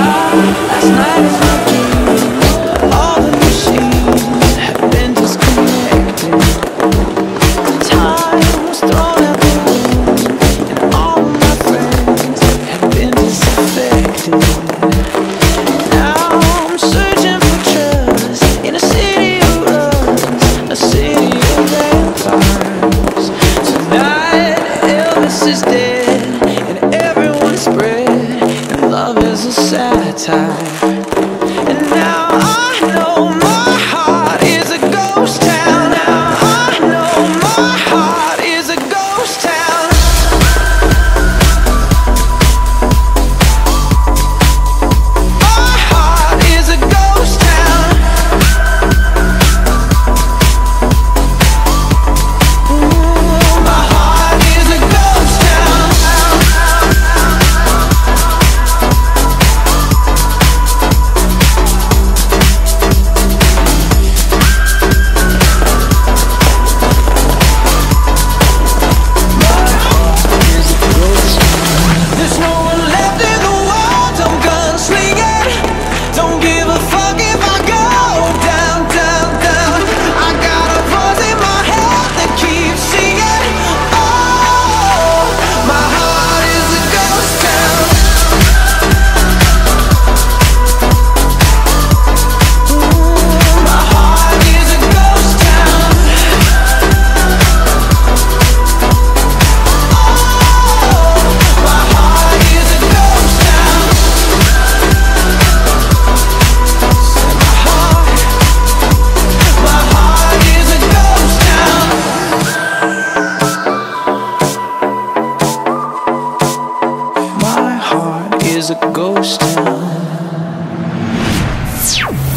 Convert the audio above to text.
Last night in my dreams, all the machines have been disconnected. Time was thrown out the window, and all my friends have been disaffected. Now I'm searching for trust in a city of lust, a city of vampires. Tonight Elvis is dead and everyone's spread, and love is a satire. And now I know my heart is a ghost town. Now I know my heart is a ghost town. My heart is a ghost town. Ooh, my heart is a ghost town. There's no one left in the world, I'm gunslinging. Don't give a fuck if I go down, down, down. I got a voice in my head that keeps singing. Oh, my heart is a ghost town. Ooh, my heart is a ghost town. My heart is a ghost town. My heart is a ghost town. My heart is a ghost town.